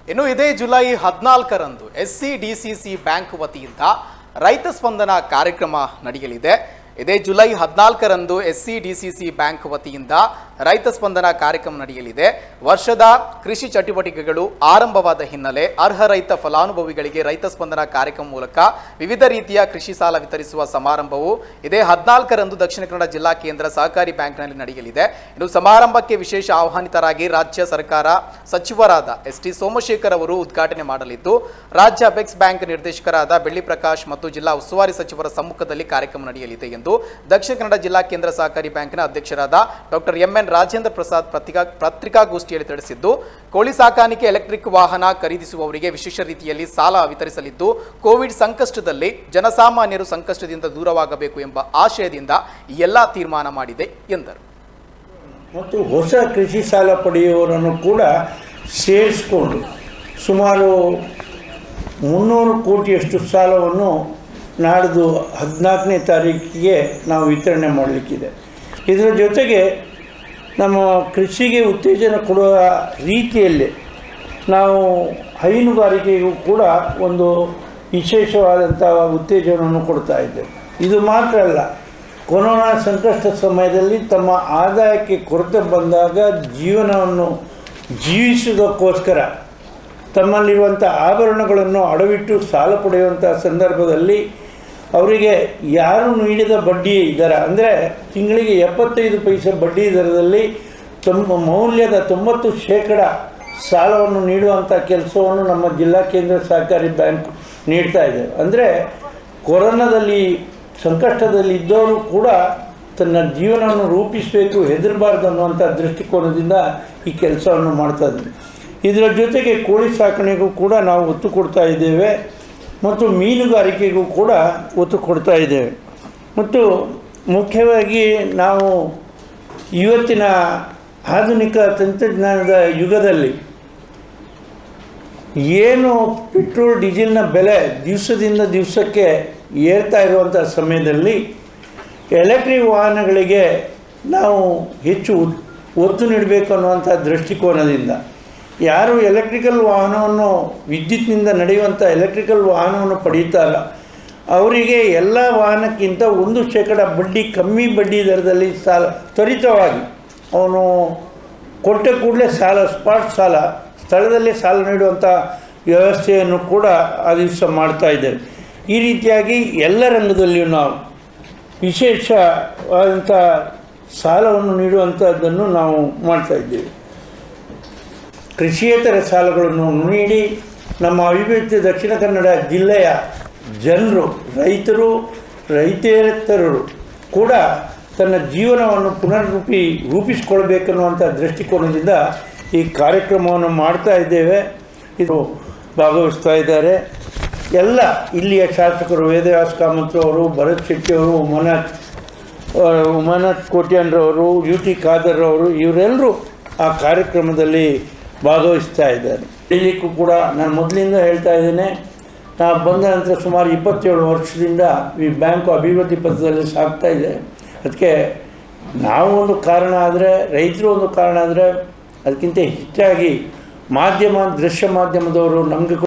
ಇನ್ನು ಇದೇ July 14ರಂದು SCDCC bank ವತಿಯಿಂದ ರೈತ ಸ್ಪಂದನ ಕಾರ್ಯಕ್ರಮ ನಡೆಯಲಿದೆ. ಇದೇ ಜುಲೈ 14ರಂದು SCDCC ಬ್ಯಾಂಕ್ ವತಿಯಿಂದ ರೈತ ಸ್ಪಂದನ ಕಾರ್ಯಕ್ರಮ ನಡೆಯಲಿದೆ. ವರ್ಷದ ಕೃಷಿ ಚಟುವಟಿಕೆಗಳು ಆರಂಭವಾದ ಹಿನ್ನೆಲೆ ಅರ್ಹ ರೈತ ಫಲಾನುಭವಿಗಳಿಗೆ ರೈತ ಸ್ಪಂದನ ಕಾರ್ಯಕ್ರಮ ಮೂಲಕ ವಿವಿಧ ರೀತಿಯ ಕೃಷಿ ಸಾಲ ವಿತರಿಸುವ ಸಮಾರಂಭವು ಇದೇ 14ರಂದು ದಕ್ಷಿಣ ಕನ್ನಡ ಜಿಲ್ಲಾ ಕೇಂದ್ರ ಸಹಕಾರಿ ಬ್ಯಾಂಕ್ನಲ್ಲಿ ನಡೆಯಲಿದೆ. ಇನ್ನು ಸಮಾರಂಭಕ್ಕೆ ವಿಶೇಷ ಆಹ್ವಾನಿತರಾಗಿ ರಾಜ್ಯ ಸರ್ಕಾರ ಸಚಿವರಾದ ST ಸೋಮಶೇಖರ್ ಅವರು ಉದ್ಘಾಟನೆ ಮಾಡಲಿದ್ದು, ರಾಜ್ಯ ಅಪೆಕ್ಸ್ ಬ್ಯಾಂಕ್ ನಿರ್ದೇಶಕರಾದ ಬೆಳ್ಳಿ ಪ್ರಕಾಶ್ ಮತ್ತು ಜಿಲ್ಲಾ ಉಸ್ತುವಾರಿ ಸಚಿವರ ಸಮ್ಮುಖದಲ್ಲಿ ಕಾರ್ಯಕ್ರಮ ನಡೆಯಲಿದೆ ಎಂದು ದಕ್ಷಿಣ ಕನ್ನಡ ಜಿಲ್ಲಾ ಕೇಂದ್ರ ಸಹಕಾರಿ ಬ್ಯಾಂಕ್ನ ಅಧ್ಯಕ್ಷರಾದ ಡಾಕ್ಟರ್ MN ರಾಜೇಂದ್ರ ಪ್ರಸಾದ್ ಪತ್ರಿಕಾಗೋಷ್ಠಿಯಲ್ಲಿ ತಿಳಿಸಿದ್ದು, ಕೋಳಿ ಸಾಕಾಣಿಕೆ ಎಲೆಕ್ಟ್ರಿಕ್ ವಾಹನ ಖರೀದಿಸುವವರಿಗೆ ವಿಶೇಷ ರೀತಿಯಲ್ಲಿ ಸಾಲ ವಿತರಿಸಲಿದ್ದು, ಕೋವಿಡ್ ಸಂಕಷ್ಟದಲ್ಲಿ ಜನಸಾಮಾನ್ಯರು ಸಂಕಷ್ಟದಿಂದ ದೂರವಾಗಬೇಕು ಎಂಬ ಆಶಯದಿಂದ ಈ ಎಲ್ಲ ತೀರ್ಮಾನ ಮಾಡಿದೆ ಎಂದರು. ಮತ್ತು ಹೊಸ ಕೃಷಿ ಸಾಲ ಪಡೆಯುವವರನ್ನು ಕೂಡ ಸೇರಿಸಿಕೊಂಡು ಸುಮಾರು 300 ಕೋಟಿಯಷ್ಟು ಸಾಲವನ್ನು ನಾಡ್ದು 14ನೇ ತಾರೀಕಿಗೆ ನಾವು ವಿತರಣೆ ಮಾಡಲಿಕ್ಕಿದೆ. ಇದರ ಜೊತೆಗೆ ನಮ್ಮ ಕೃಷಿಗೆ ಉತ್ತೇಜನ ಕೊಡುವ ರೀತಿಯಲ್ಲಿ ನಾವು ಹೈನುಗಾರಿಕೆಗೂ ಕೂಡ ಒಂದು ವಿಶೇಷವಾದಂಥ ಉತ್ತೇಜನವನ್ನು ಕೊಡ್ತಾ ಇದ್ದೇವೆ. ಇದು ಮಾತ್ರ ಅಲ್ಲ, ಕೊರೋನಾ ಸಂಕಷ್ಟ ಸಮಯದಲ್ಲಿ ತಮ್ಮ ಆದಾಯಕ್ಕೆ ಕೊರತೆ ಬಂದಾಗ ಜೀವನವನ್ನು ಜೀವಿಸುವುದಕ್ಕೋಸ್ಕರ ತಮ್ಮಲ್ಲಿರುವಂಥ ಆಭರಣಗಳನ್ನು ಅಡವಿಟ್ಟು ಸಾಲ ಪಡೆಯುವಂಥ ಸಂದರ್ಭದಲ್ಲಿ ಅವರಿಗೆ ಯಾರು ನೀಡಿದ ಬಡ್ಡಿ ದರ ಅಂದರೆ ತಿಂಗಳಿಗೆ 75 ಪೈಸೆ ಬಡ್ಡಿ ದರದಲ್ಲಿ ಮೌಲ್ಯದ 90% ಸಾಲವನ್ನು ನೀಡುವಂಥ ಕೆಲಸವನ್ನು ನಮ್ಮ ಜಿಲ್ಲಾ ಕೇಂದ್ರ ಸಹಕಾರಿ ಬ್ಯಾಂಕ್ ನೀಡ್ತಾ ಇದೆ. ಅಂದರೆ ಕೊರೋನಾದಲ್ಲಿ ಸಂಕಷ್ಟದಲ್ಲಿ ಇದ್ದವರು ಕೂಡ ತನ್ನ ಜೀವನವನ್ನು ರೂಪಿಸಬೇಕು, ಹೆದರಬಾರ್ದು ಅನ್ನುವಂಥ ದೃಷ್ಟಿಕೋನದಿಂದ ಈ ಕೆಲಸವನ್ನು ಮಾಡ್ತಾ ಇದ್ದೀವಿ. ಇದರ ಜೊತೆಗೆ ಕೋಳಿ ಸಾಕಣೆಗೂ ಕೂಡ ನಾವು ಒತ್ತು ಕೊಡ್ತಾ ಇದ್ದೇವೆ ಮತ್ತು ಮೀನುಗಾರಿಕೆಗೂ ಕೂಡ ಒತ್ತು ಕೊಡ್ತಾ ಇದ್ದೇವೆ. ಮತ್ತು ಮುಖ್ಯವಾಗಿ ನಾವು ಇವತ್ತಿನ ಆಧುನಿಕ ತಂತ್ರಜ್ಞಾನದ ಯುಗದಲ್ಲಿ ಏನು ಪೆಟ್ರೋಲ್ ಡೀಸೆಲ್ನ ಬೆಲೆ ದಿವಸದಿಂದ ದಿವಸಕ್ಕೆ ಏರ್ತಾ ಇರುವಂಥ ಸಮಯದಲ್ಲಿ ಎಲೆಕ್ಟ್ರಿಕ್ ವಾಹನಗಳಿಗೆ ನಾವು ಹೆಚ್ಚು ಒತ್ತು ನೀಡಬೇಕು ಅನ್ನುವಂಥ ದೃಷ್ಟಿಕೋನದಿಂದ ಯಾರು ಎಲೆಕ್ಟ್ರಿಕಲ್ ವಾಹನವನ್ನು ವಿದ್ಯುತ್ನಿಂದ ನಡೆಯುವಂಥ ಎಲೆಕ್ಟ್ರಿಕಲ್ ವಾಹನವನ್ನು ಪಡೆಯುತ್ತಾರೋ ಅವರಿಗೆ ಎಲ್ಲ ವಾಹನಕ್ಕಿಂತ 1% ಬಡ್ಡಿ ಕಮ್ಮಿ ಬಡ್ಡಿ ದರದಲ್ಲಿ ಸಾಲ ತ್ವರಿತವಾಗಿ ಅವನು ಕೊಟ್ಟ ಕೂಡಲೇ ಸಾಲ ಸ್ಪಾಟ್ ಸಾಲ ಸ್ಥಳದಲ್ಲೇ ಸಾಲ ನೀಡುವಂಥ ವ್ಯವಸ್ಥೆಯನ್ನು ಕೂಡ ಆ ದಿವಸ ಮಾಡ್ತಾ ಇದ್ದೇವೆ. ಈ ರೀತಿಯಾಗಿ ಎಲ್ಲ ರಂಗದಲ್ಲಿಯೂ ನಾವು ವಿಶೇಷವಾದಂಥ ಸಾಲವನ್ನು ನೀಡುವಂಥದ್ದನ್ನು ನಾವು ಮಾಡ್ತಾಯಿದ್ದೇವೆ. ಕೃಷಿಯೇತರ ಸಾಲಗಳನ್ನು ನೀಡಿ ನಮ್ಮ ಅವಿಭಜಿತ ದಕ್ಷಿಣ ಕನ್ನಡ ಜಿಲ್ಲೆಯ ಜನರು, ರೈತರು, ರೈತೇತರರು ಕೂಡ ತನ್ನ ಜೀವನವನ್ನು ರೂಪಿಸಿಕೊಳ್ಬೇಕನ್ನುವಂಥ ದೃಷ್ಟಿಕೋನದಿಂದ ಈ ಕಾರ್ಯಕ್ರಮವನ್ನು ಮಾಡ್ತಾ ಇದ್ದೇವೆ. ಇದು ಭಾಗವಹಿಸ್ತಾ ಇದ್ದಾರೆ ಎಲ್ಲ ಇಲ್ಲಿಯ ಶಾಸಕರು ವೇದವ್ಯಾಸ ಕಾಮತ್ ಅವರು, ಭರತ್ ಶೆಟ್ಟಿಯವರು, ಉಮಾನಾಥ್ ಕೋಟ್ಯಾನ್ರವರು, UT ಖಾದರ್ ಅವರು, ಇವರೆಲ್ಲರೂ ಆ ಕಾರ್ಯಕ್ರಮದಲ್ಲಿ ಭಾಗವಹಿಸ್ತಾ ಇದ್ದಾರೆ. ಇಲ್ಲಿಗೂ ಕೂಡ ನಾನು ಮೊದಲಿಂದ ಹೇಳ್ತಾ ಇದ್ದೇನೆ, ನಾವು ಬಂದ ನಂತರ ಸುಮಾರು 27 ವರ್ಷದಿಂದ ಈ ಬ್ಯಾಂಕು ಅಭಿವೃದ್ಧಿ ಪಥದಲ್ಲಿ ಸಾಗ್ತಾ ಇದೆ. ಅದಕ್ಕೆ ನಾವು ಒಂದು ಕಾರಣ ಆದರೆ, ರೈತರು ಒಂದು ಕಾರಣ ಆದರೆ, ಅದಕ್ಕಿಂತ ಹೆಚ್ಚಾಗಿ ದೃಶ್ಯ ಮಾಧ್ಯಮದವರು ನಮಗೆ